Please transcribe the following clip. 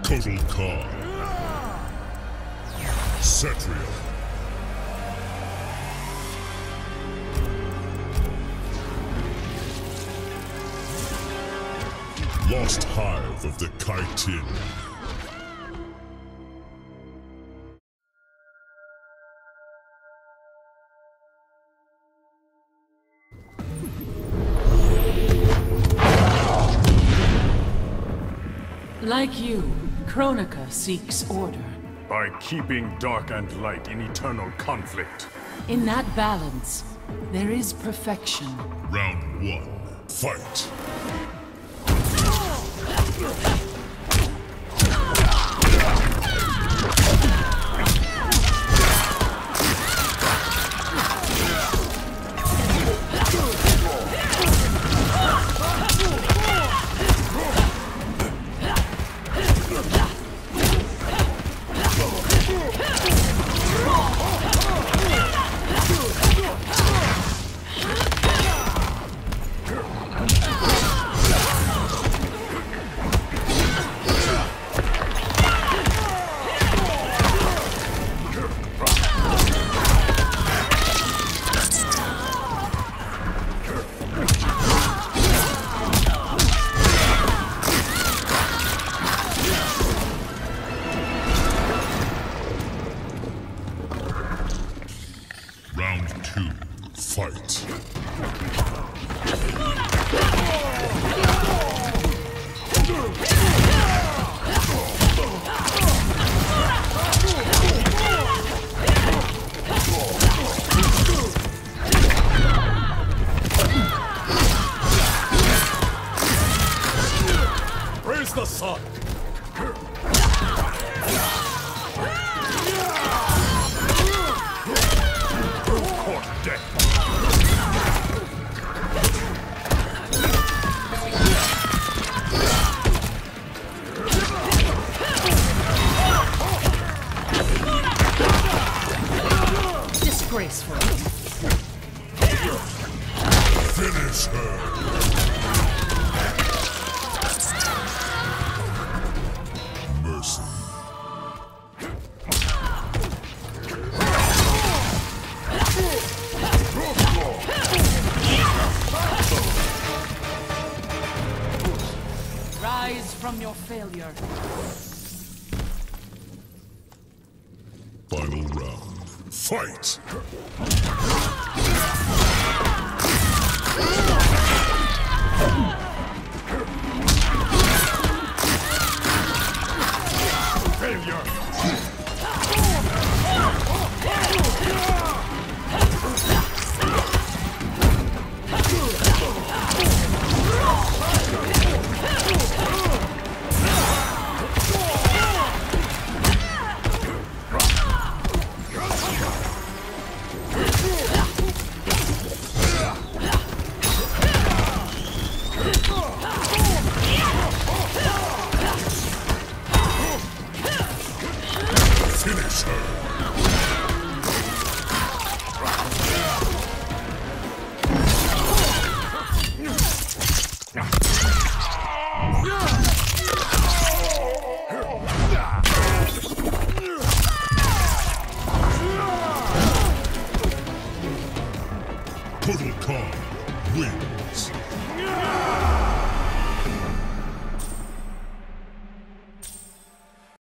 Kotal Khan. Cetrion. Lost Hive of the Kytinn. Like you, Kronika seeks order. By keeping dark and light in eternal conflict. In that balance, there is perfection. Round 1. Fight! Round 2. Fight! Praise the sun! Disgraceful. Finish her! Mercy. Rise from your failure. Final round. Fight! Finish her! Kotal Khan wins.